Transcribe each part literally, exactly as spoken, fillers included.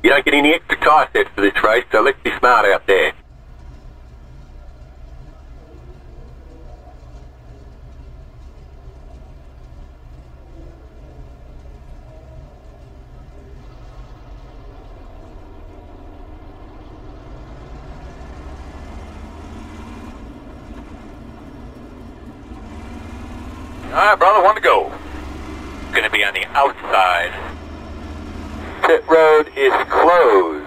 You don't get any extra car sets for this race, so let's be smart out there. Alright, brother, one to go. Gonna be on the outside. Pit road is closed.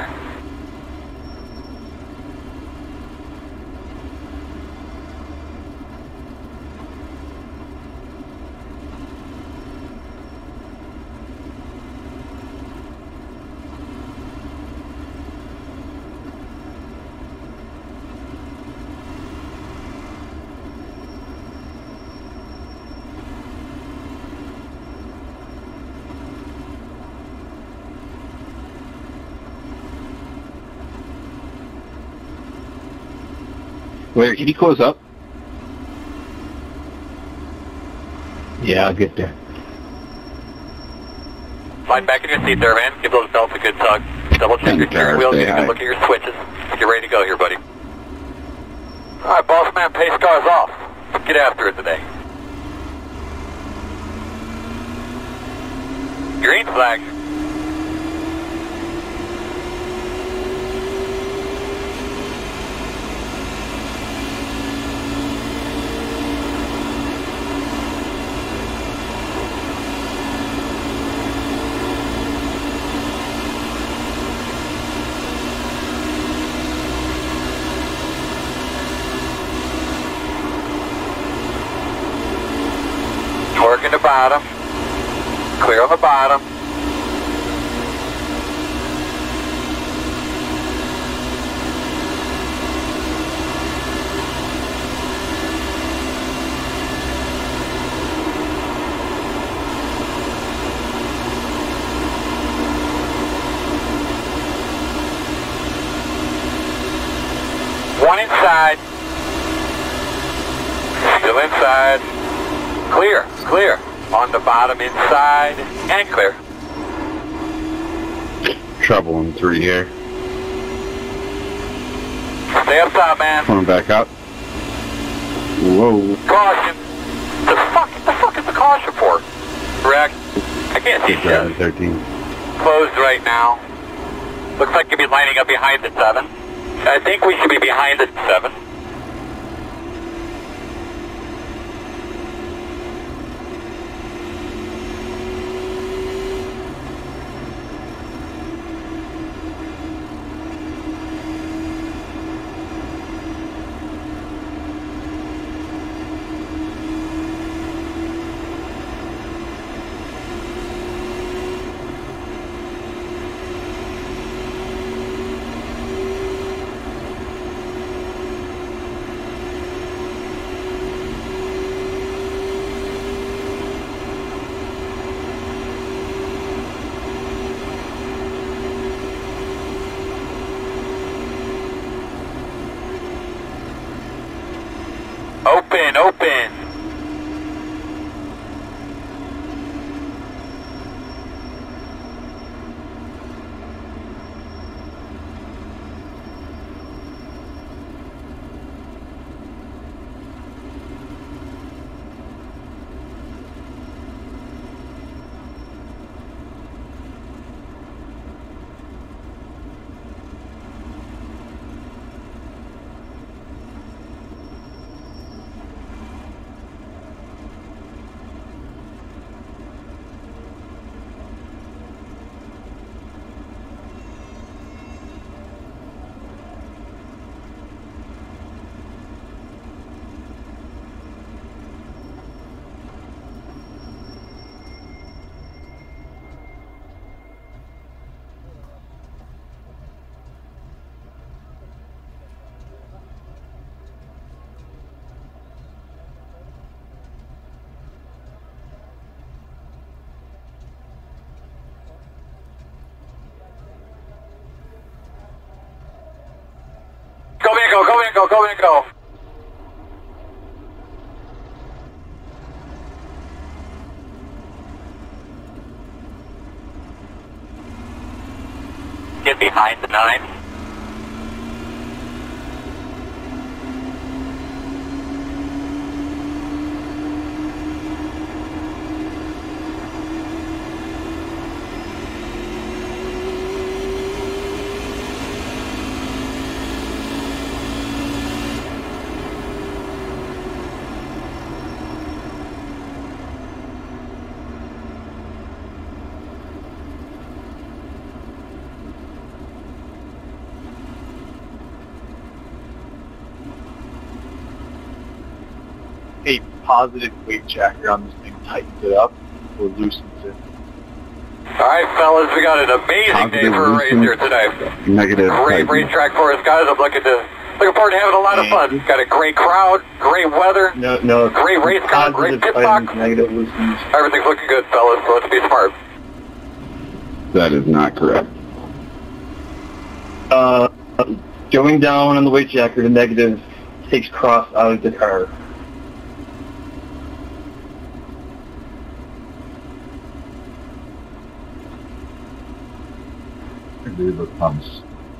Wait, can you close up? Yeah, I'll get there. Slide back in your seat there, man. Give those belts a good tug. Double check your steering wheel. Get a good look at your switches. Get ready to go here, buddy. Alright, boss man, pace car's off. Get after it today. Green flag. Working the bottom. Clear on the bottom. One inside. Still inside. Clear, clear. On the bottom, inside, and clear. Trouble in three here. Stay up top, man. Coming back up. Whoa. Caution. The fuck, the fuck is the caution for? Correct. I can't see shit. thirteen. Closed right now. Looks like you'll be lining up behind the seven. I think we should be behind the seven. Open, open. Go in, go, go in, go, go in, go. in behind the nine. A positive weight jacker on this thing tightens it up or loosens it. Alright, fellas, we got an amazing Positive day for a race loosens, here tonight. Negative Great tightens. racetrack for us, guys. I'm looking to looking forward to having a lot of fun. Got a great crowd, great weather, No, no. great race car, great pit tightens, box. negative loosens. Everything's looking good, fellas, so let's be smart. That is not correct. Uh, going down on the weight jacker to negative takes cross out of the car. The pumps.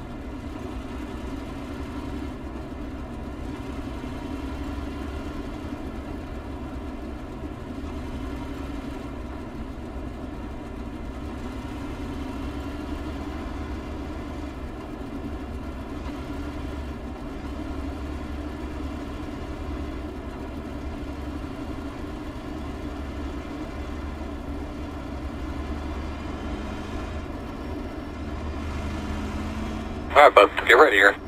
Alright, bud, get ready here.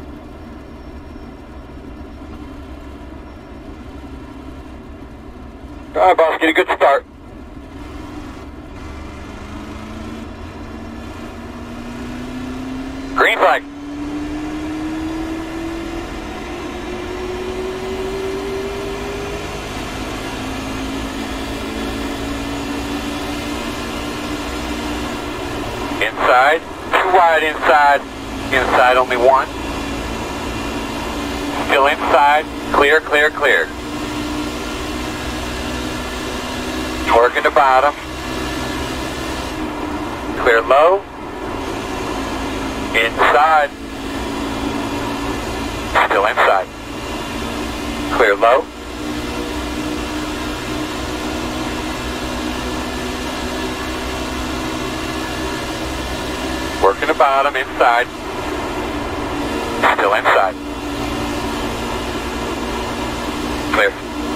Alright, boss, get a good start. Green flag. Inside, too wide inside. Inside only one. Still inside. Clear, clear, clear. Working the bottom. Clear low. Inside. Still inside. Clear low. Working the bottom, inside. Still inside. Clear.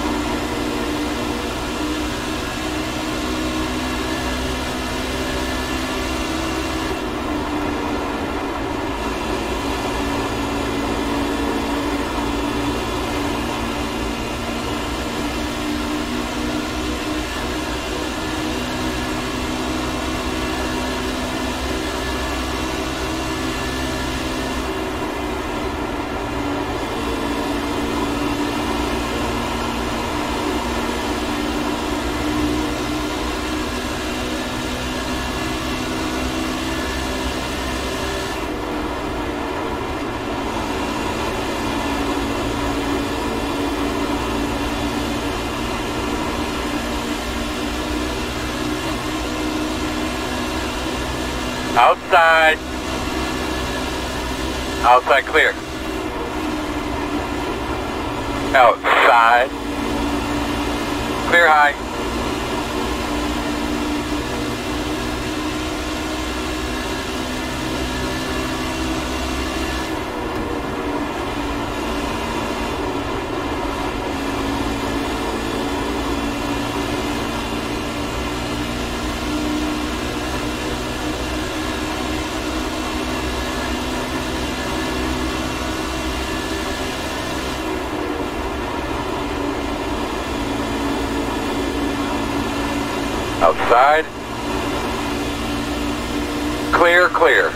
Outside. Outside clear. Outside. Clear high. Outside. Clear, clear.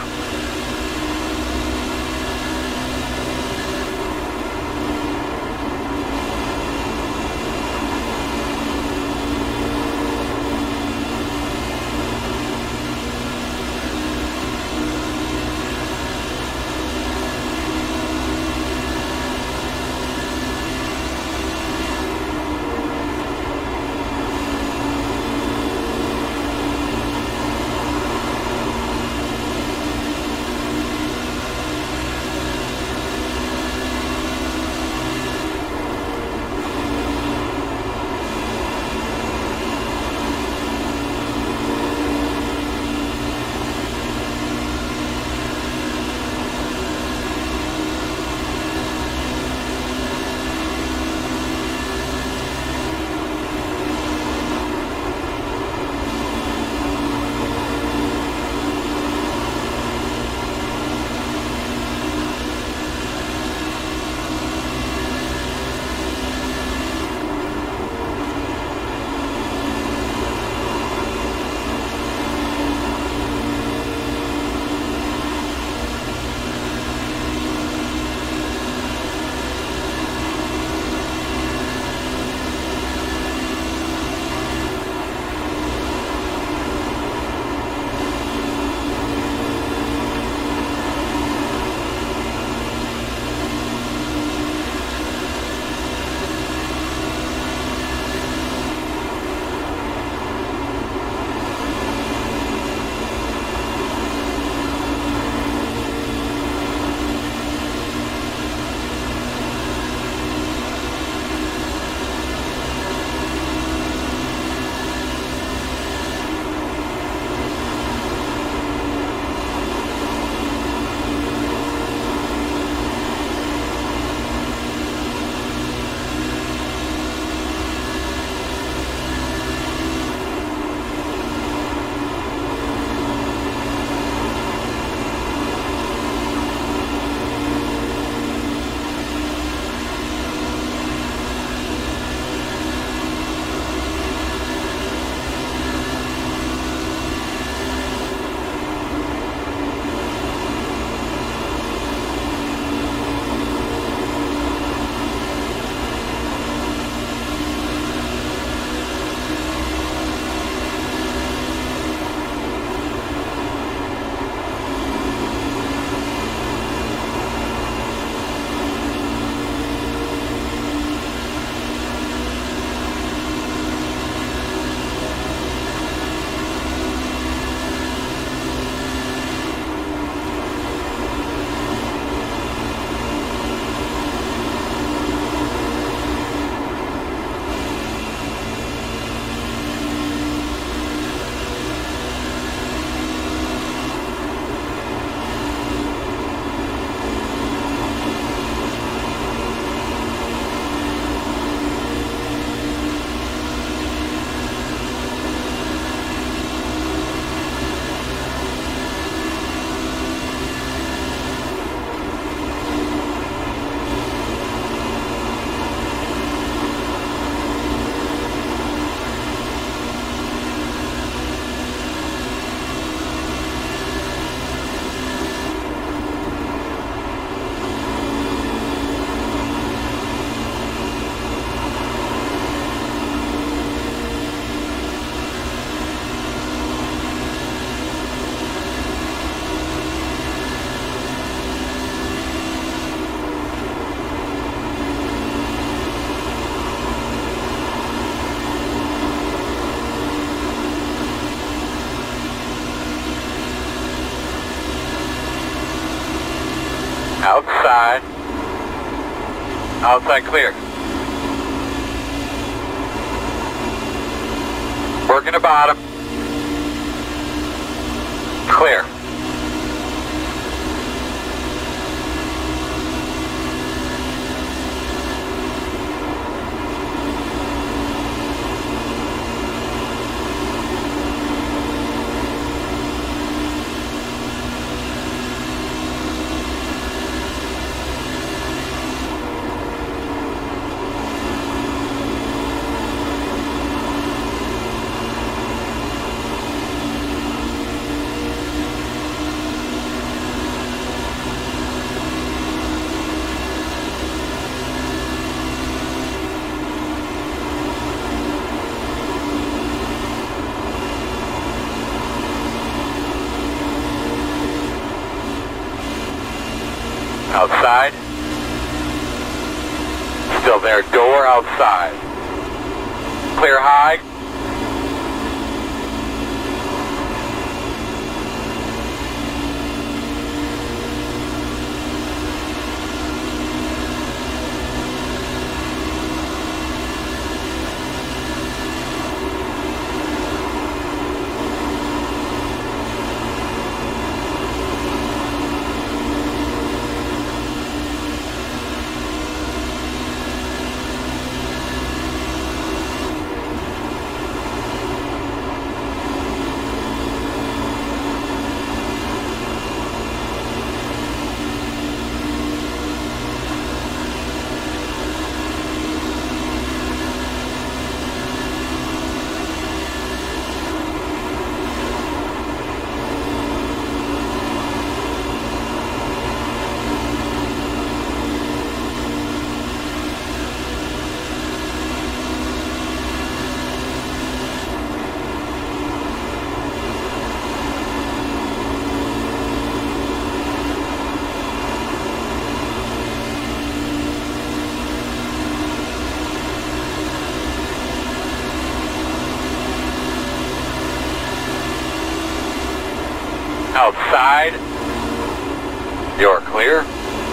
inside. Outside clear. Working the bottom. Clear. Outside. Still there, door outside. Clear high. Outside. You're clear.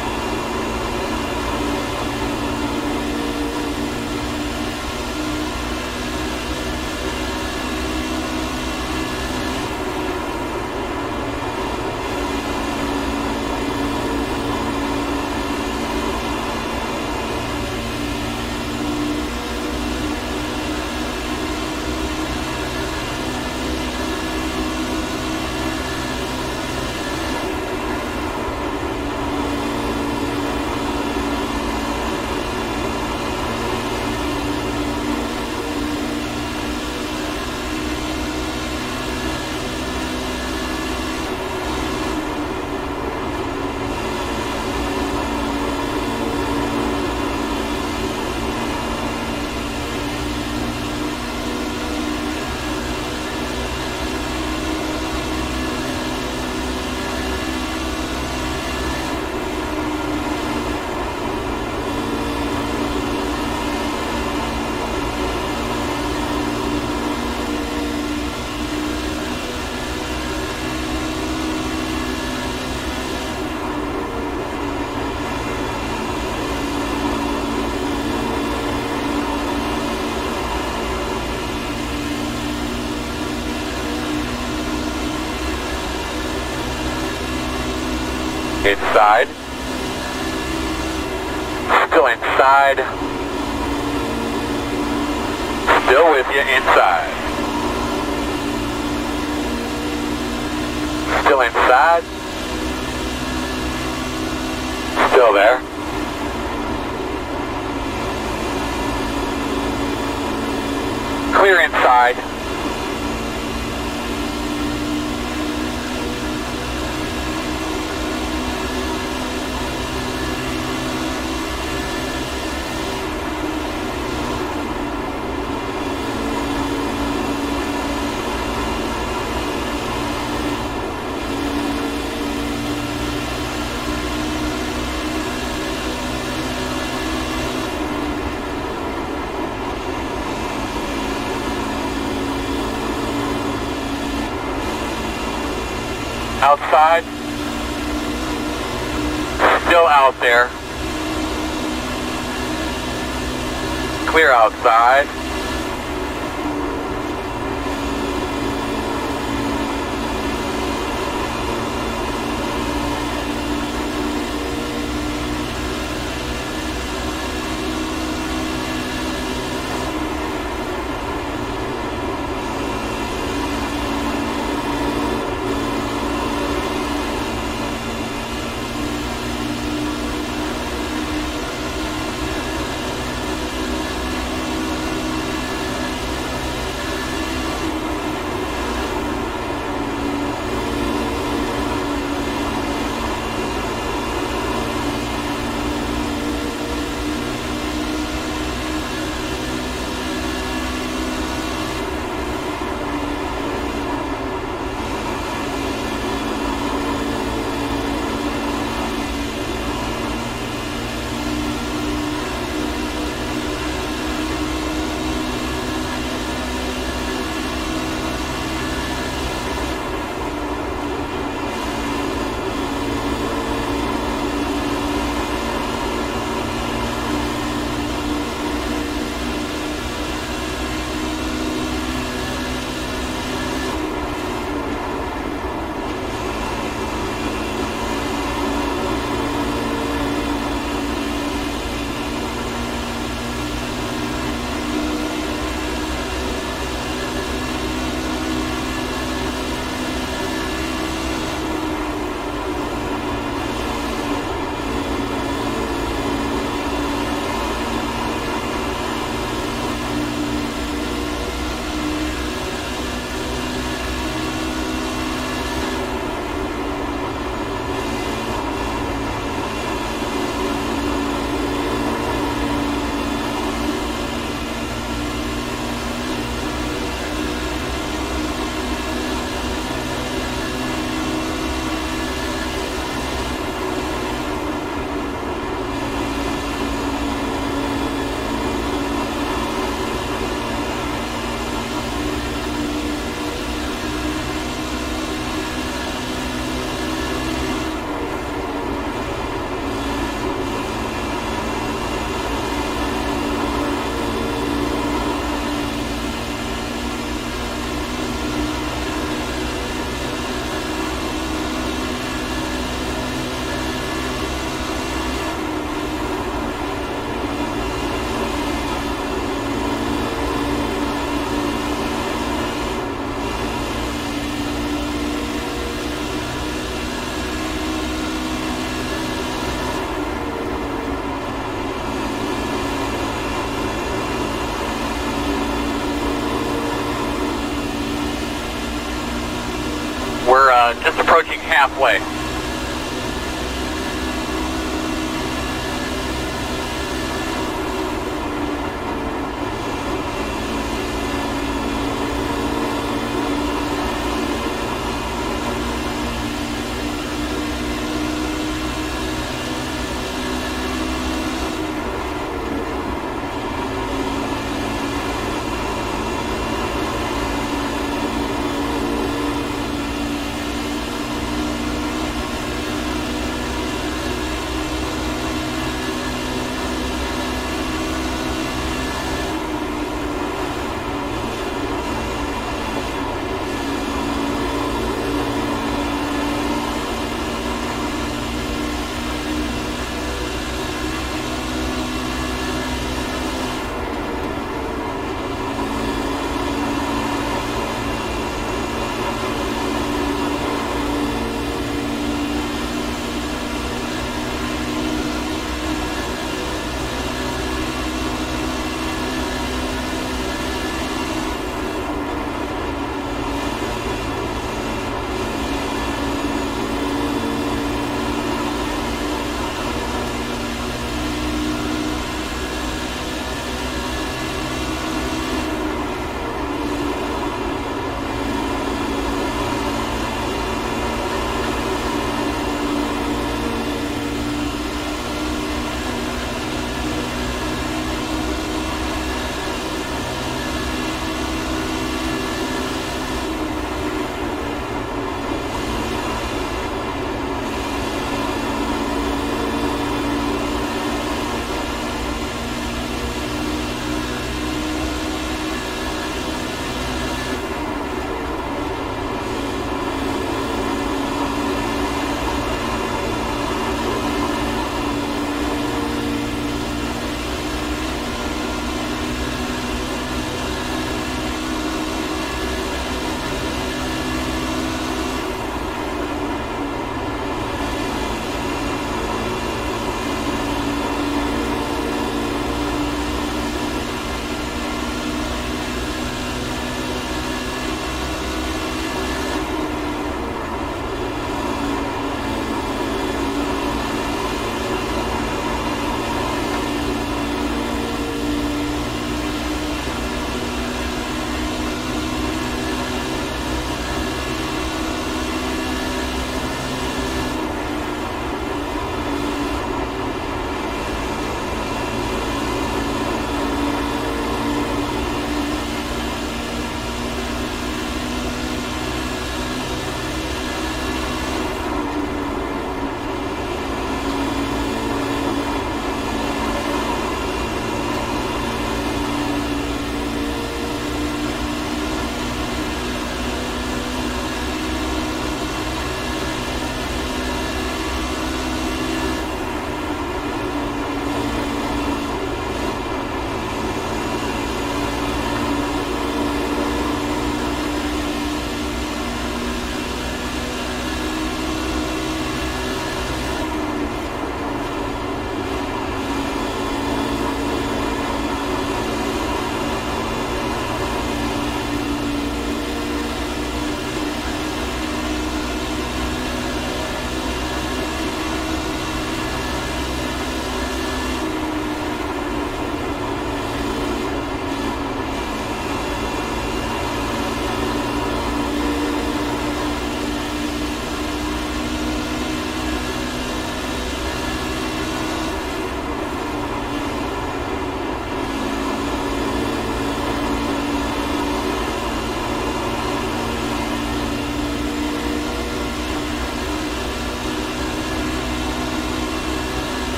Inside. Still inside. Still with you inside. Still inside. Still there. Clear inside. Outside. still out there. Clear outside. uh, just approaching halfway.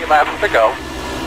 thirty laps to go.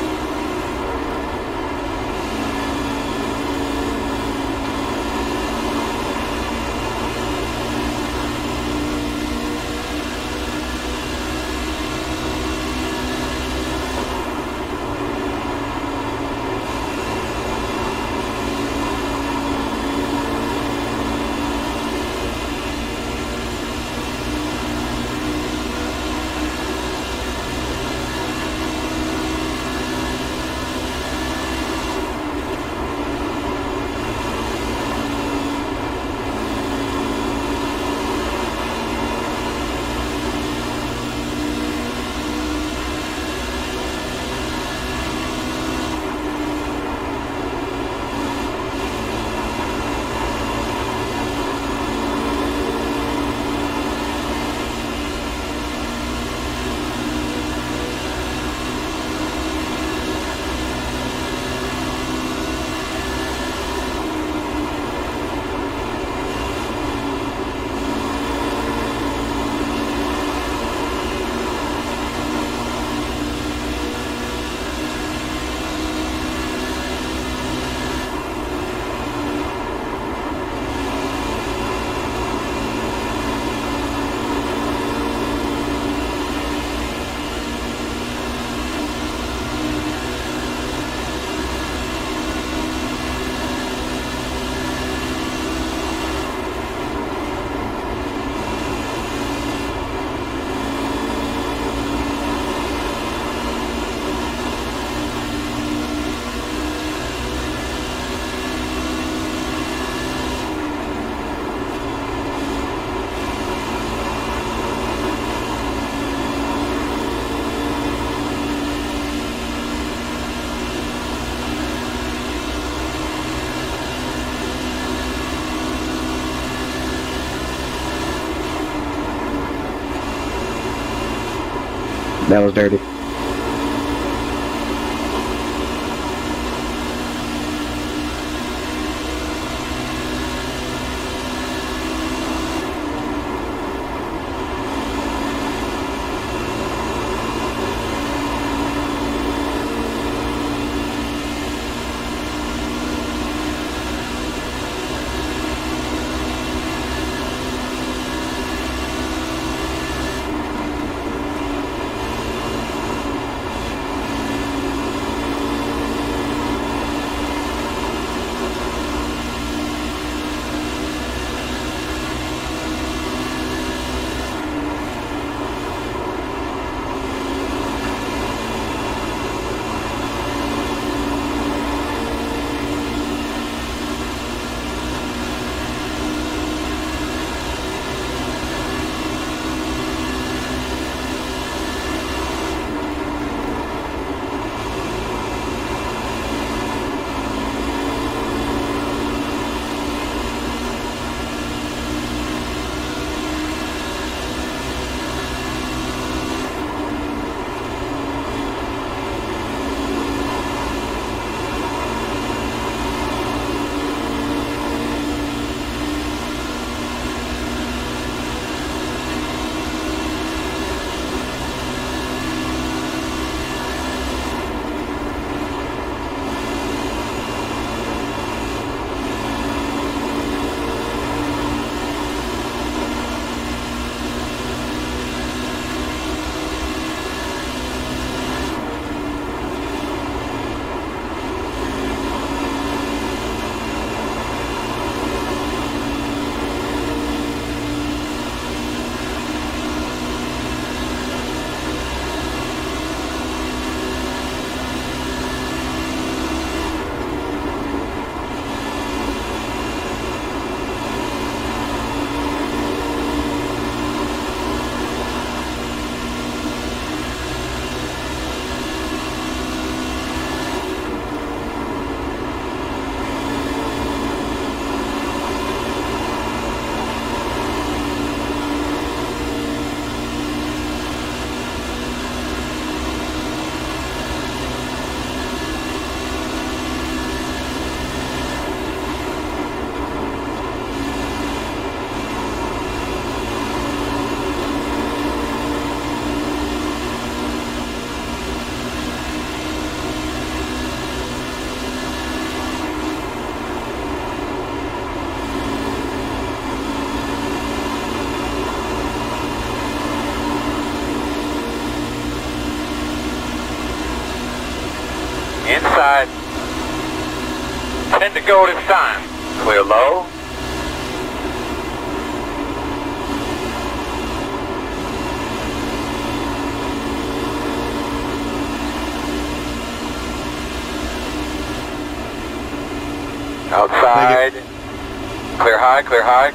That was dirty. outside. ten to go this time. Clear low. Outside. Clear high, clear high.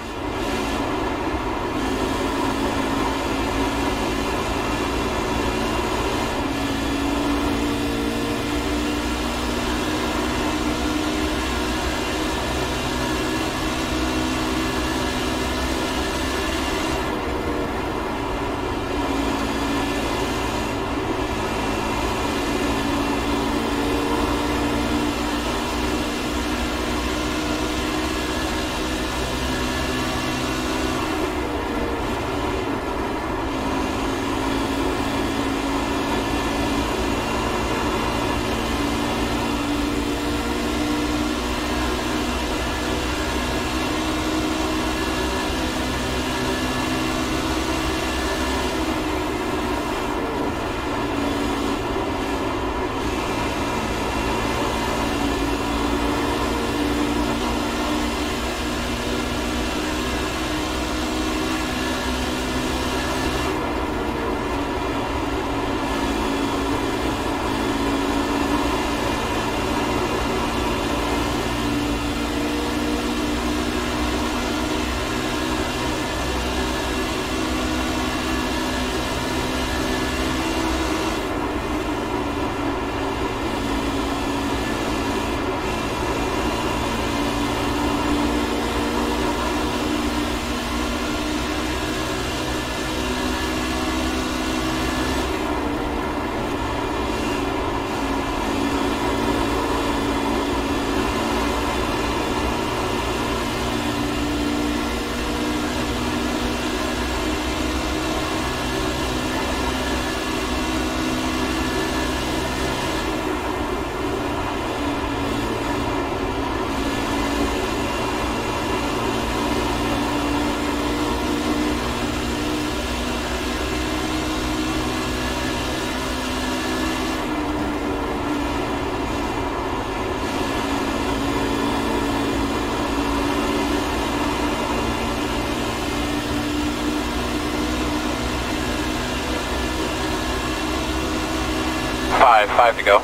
Five, five to go.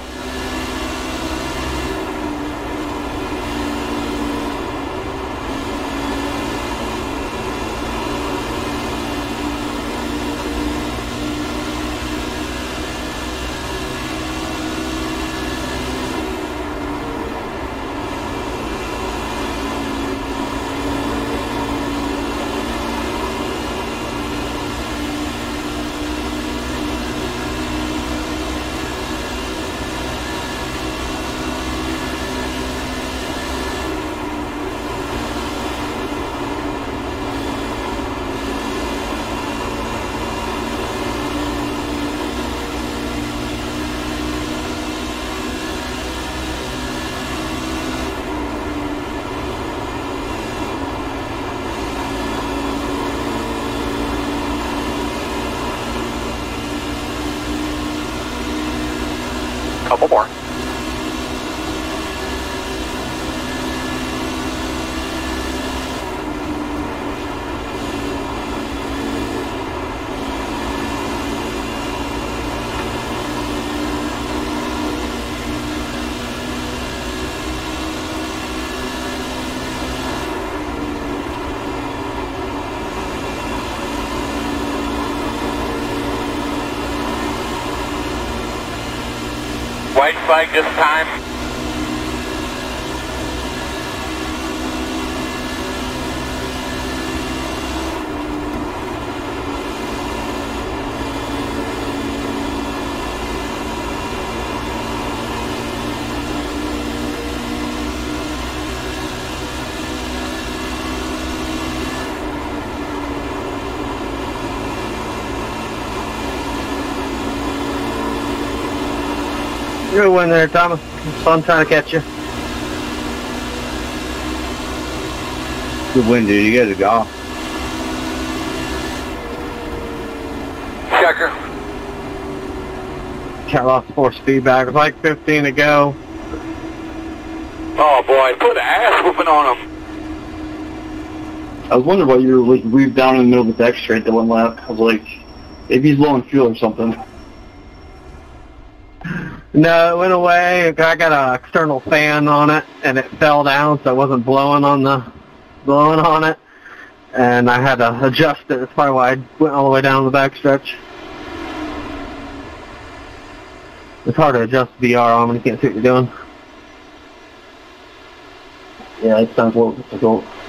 Couple more. White flag this time. Good win there, Thomas. It's fun trying to catch you. Good win, dude. You guys are golf. Checker. Got lost four speed back. It was like fifteen to go. Oh boy, put an ass whooping on him. I was wondering why you were like weaved down in the middle of the back straight that one lap. I was like, maybe he's low on fuel or something. No, it went away. I got an external fan on it, and it fell down, so it wasn't blowing on the blowing on it. And I had to adjust it. That's probably why I went all the way down the back stretch. It's hard to adjust V R on when you can't see what you're doing. Yeah, it sounds a little difficult.